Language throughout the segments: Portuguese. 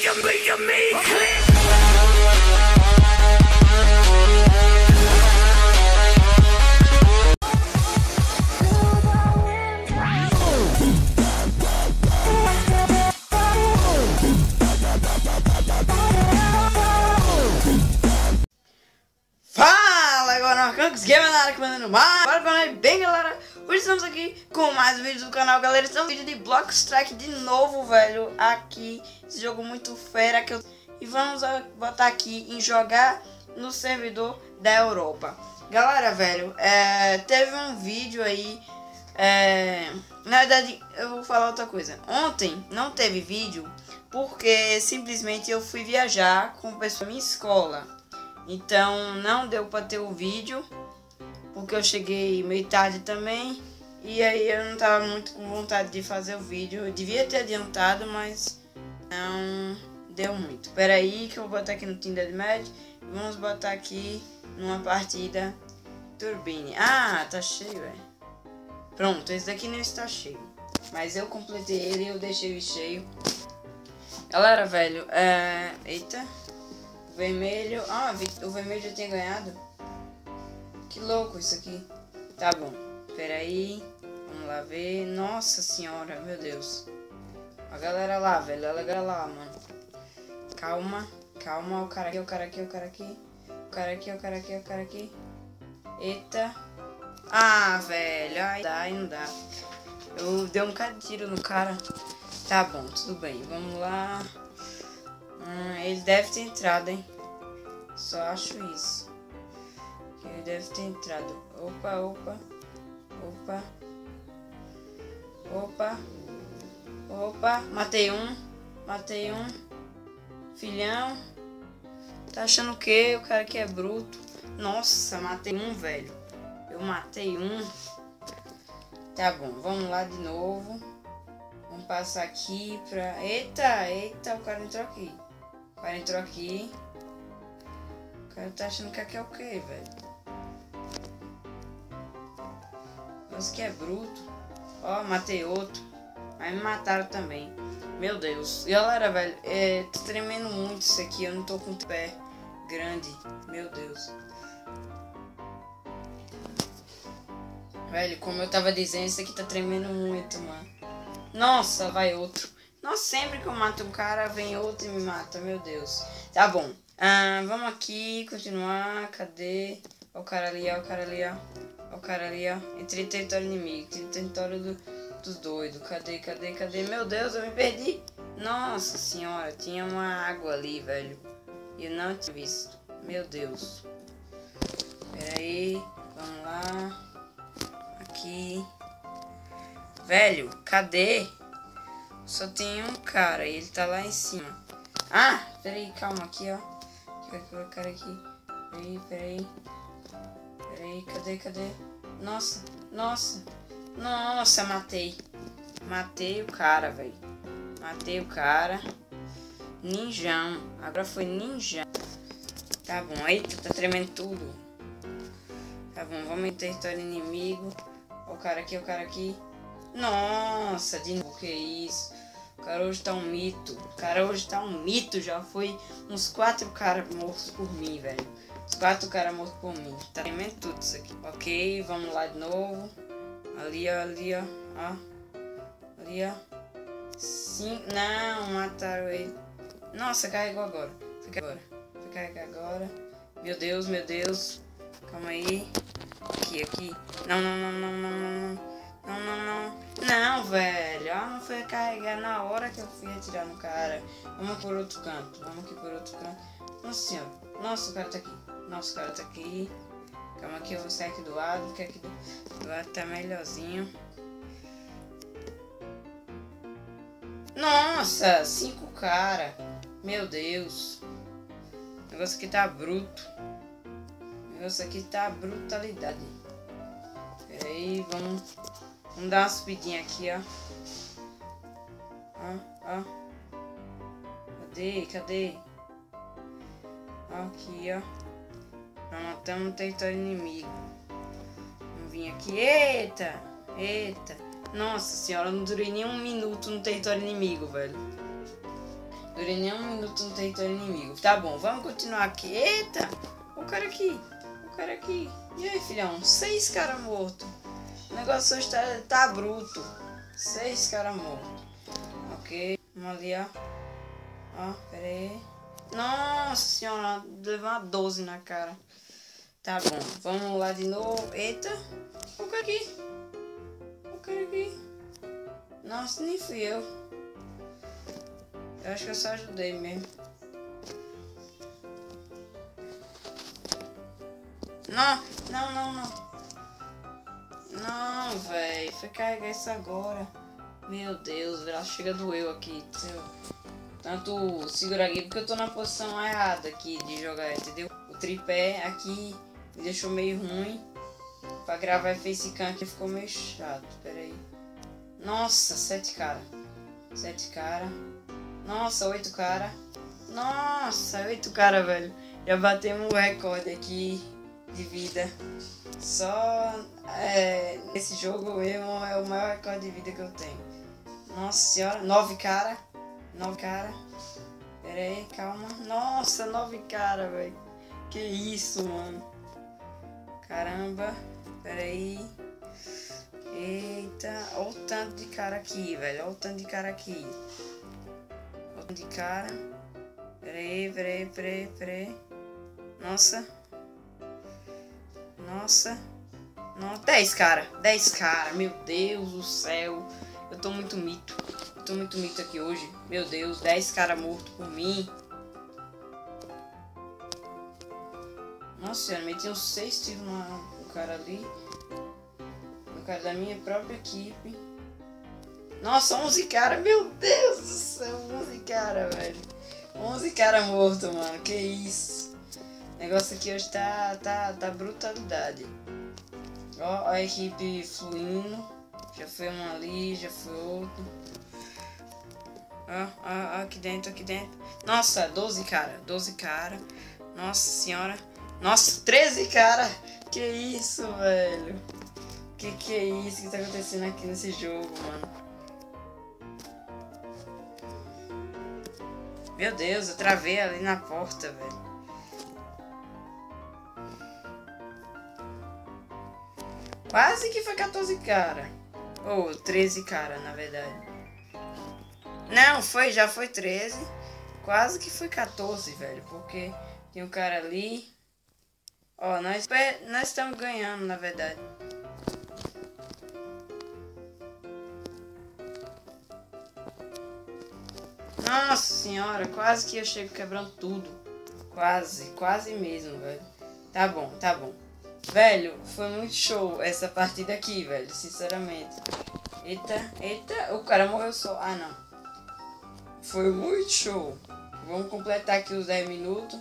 Gamer na área que mandando mais. Bem, galera, hoje estamos aqui com mais um vídeo do canal, galera. Estamos no vídeo de Block Strike de novo, velho. Aqui, esse jogo muito fera que eu... E vamos botar aqui em jogar no servidor da Europa. Galera, velho, teve um vídeo aí. Na verdade, eu vou falar outra coisa. Ontem não teve vídeo porque simplesmente eu fui viajar com o pessoal da minha escola. Então não deu para ter o vídeo, porque eu cheguei meio tarde também. E aí eu não tava muito com vontade de fazer o vídeo. Eu devia ter adiantado, mas não deu muito. Espera aí que eu vou botar aqui no Team Deathmatch. Vamos botar aqui numa partida Turbine. Ah, tá cheio, velho. Pronto, esse daqui não está cheio, mas eu completei ele e eu deixei ele cheio. Galera, velho, eita. Vermelho. Ah, o vermelho já tinha ganhado. Que louco isso aqui. Tá bom. Espera aí. Vamos lá ver. Nossa senhora, meu Deus. A galera lá, velho. A galera lá, mano. Calma. Calma. O cara aqui, o cara aqui, o cara aqui. O cara aqui, o cara aqui, o cara aqui. Eita. Ah, velho. Aí não dá. Eu dei um cara de tiro no cara. Tá bom, tudo bem. Vamos lá. Ele deve ter entrado, hein? Só acho isso. Que ele deve ter entrado. Opa, opa. Opa. Opa. Opa. Matei um. Matei um. Filhão. Tá achando o quê? O cara aqui é bruto. Nossa, matei um, velho. Eu matei um. Tá bom, vamos lá de novo. Vamos passar aqui pra... Eita, eita, o cara entrou aqui. O cara entrou aqui. O cara tá achando que aqui é o quê, velho? Nossa, que é bruto. Ó, matei outro. Aí me mataram também. Meu Deus. E galera, velho, tô tremendo muito isso aqui. Eu não tô com o pé grande. Meu Deus. Velho, como eu tava dizendo, isso aqui tá tremendo muito, mano. Nossa, vai outro. Nossa, sempre que eu mato um cara, vem outro e me mata. Meu Deus. Tá bom. Vamos aqui, continuar. Cadê? Ó o cara ali, ó o cara ali, ó. Ó o cara ali, ó. Entrei em território inimigo. Entrei em território dos doidos. Cadê, cadê, cadê? Meu Deus, eu me perdi. Nossa senhora, tinha uma água ali, velho. E eu não tinha visto. Meu Deus. Pera aí. Vamos lá. Aqui. Velho, cadê? Só tem um cara e ele tá lá em cima. Ah, peraí, calma aqui, ó. O cara aqui. Peraí. Peraí, cadê, cadê? Nossa, nossa. Nossa, matei. Matei o cara, velho. Matei o cara. Ninjão. Agora foi ninjão. Tá bom, eita, tá tremendo tudo. Tá bom, vamos em território inimigo. Ó o cara aqui, o cara aqui. Nossa, de novo, que isso? O cara hoje tá um mito. O cara hoje tá um mito. Já foi uns 4 caras mortos por mim, velho. Uns 4 caras mortos por mim. Tá tremendo tudo isso aqui. Ok, vamos lá de novo. Ali, ó, ali, ó. Ó. Ali, ó. Sim, não, mataram ele. Nossa, carregou agora. Foi carregar agora. Meu Deus, meu Deus. Calma aí. Aqui, aqui. Não, não, não, não, não, não. Não, não, não. Não, velho. Não foi carregar na hora que eu fui atirar no cara. Vamos por outro canto. Vamos aqui por outro canto. Nossa senhora. Nossa, o cara tá aqui. Nossa, o cara tá aqui. Calma aqui, eu vou sair aqui do lado. Porque aqui do lado tá melhorzinho. Nossa, 5 cara. Meu Deus. O negócio aqui tá bruto. O negócio aqui tá brutalidade. Pera aí, vamos dar uma subidinha aqui, ó. Ó, ó. Cadê, cadê? Ó, aqui, ó. Nós matamos o território inimigo. Vamos vir aqui. Eita, eita. Nossa senhora, eu não durei nem um minuto no território inimigo, velho. Durei nem um minuto no território inimigo. Tá bom, vamos continuar aqui. Eita! O cara aqui. O cara aqui. E aí, filhão? 6 caras mortos. O negócio hoje tá bruto. 6 caras mortos. Ok. Vamos ali, ó. Ó, pera aí. Nossa senhora, levou uma 12 na cara. Tá bom, vamos lá de novo. Eita. O cara aqui. O cara aqui. Nossa, nem fui eu. Eu acho que eu só ajudei mesmo. Não, não, não, não. Não, velho. Foi carregar isso agora. Meu Deus, velho. Chega doeu aqui. Tanto segurar aqui porque eu tô na posição errada aqui de jogar, entendeu? O tripé aqui me deixou meio ruim. Pra gravar FaceCam aqui ficou meio chato. Pera aí. Nossa, 7 cara. 7 cara. Nossa, 8 cara. Nossa, 8 cara, velho. Já batemos o recorde aqui de vida. Só esse jogo mesmo é o maior recorde de vida que eu tenho. Nossa senhora, 9 cara. 9 cara. Pera aí, calma. Nossa, 9 cara, velho. Que isso, mano. Caramba. Pera aí. Eita. Olha o tanto de cara aqui, velho. Olha o tanto de cara aqui. Olha o tanto de cara. Pera aí. Nossa. Nossa. 10 cara. 10 cara. Meu Deus do céu. Eu tô muito mito. Eu tô muito mito aqui hoje. Meu Deus. 10 cara morto por mim. Nossa senhora. Meti uns 6 tiros no cara ali. No cara da minha própria equipe. Nossa, 11 cara. Meu Deus do céu. 11 cara, velho. 11 cara morto, mano. Que isso. O negócio aqui hoje tá brutalidade. Ó, a equipe fluindo. Já foi um ali, já foi outro. Ó, aqui dentro. Nossa, 12 cara. 12 cara. Nossa senhora. Nossa, 13 cara. Que isso, velho. Que é isso que tá acontecendo aqui nesse jogo, mano. Meu Deus, eu travei ali na porta, velho. Quase que foi 14 cara. Ou 13 cara, na verdade. Não, já foi 13. Quase que foi 14, velho. Porque tem um cara ali. Ó, nós estamos ganhando, na verdade. Nossa senhora, quase que eu chego quebrando tudo. Quase mesmo, velho. Tá bom. Velho, foi muito show essa partida aqui, velho, sinceramente. Eita, o cara morreu só. Ah, não. Foi muito show. Vamos completar aqui os 10 minutos.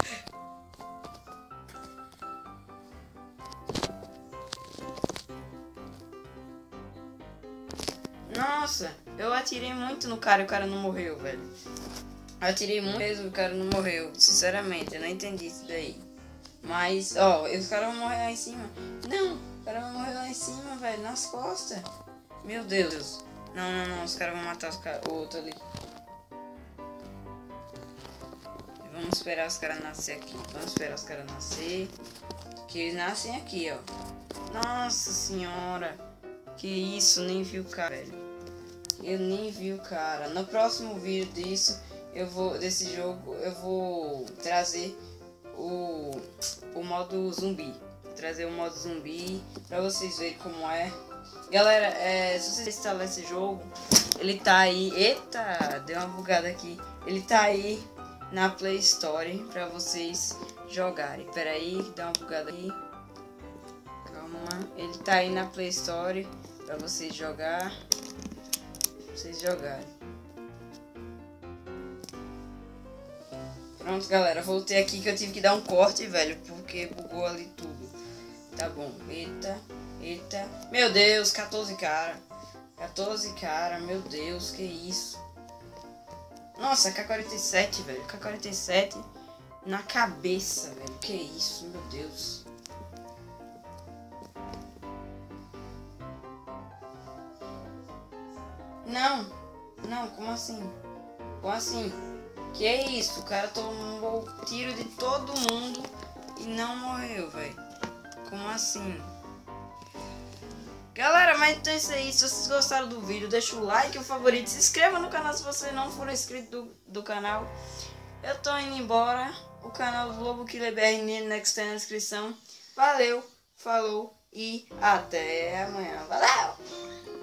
Nossa, eu atirei muito no cara e o cara não morreu, velho. Eu atirei muito mesmo e o cara não morreu. Sinceramente, eu não entendi isso daí. Mas, ó, os caras vão morrer lá em cima. Não, o cara vai morrer lá em cima, velho, nas costas. Meu Deus. Não, os caras vão matar o outro ali. Vamos esperar os caras nascer aqui. Que eles nascem aqui, ó. Nossa senhora. Que isso, nem vi o cara, velho. Eu nem vi o cara. No próximo vídeo desse jogo, eu vou trazer o modo zumbi. Trazer o modo zumbi pra vocês verem como é. Galera, se você instalar esse jogo, ele tá aí. Eita, deu uma bugada aqui. Ele tá aí na Play Store pra vocês jogarem. Pera aí, dá uma bugada aí. Calma. Ele tá aí na Play Store pra vocês jogarem. Pronto, galera, voltei aqui que eu tive que dar um corte, velho, porque bugou ali tudo. Tá bom, eita. Meu Deus, 14 cara. 14 cara, meu Deus, que isso. Nossa, K-47, velho, K-47 na cabeça, velho, que isso, meu Deus. Não, como assim? Que é isso? O cara tomou tiro de todo mundo e não morreu, velho. Como assim? Galera, mas então é isso aí. Se vocês gostaram do vídeo, deixa o like, o favorito. Se inscreva no canal se você não for inscrito do canal. Eu tô indo embora. O canal do Lobo Killer BR Next tá na descrição. Valeu, falou e até amanhã. Valeu!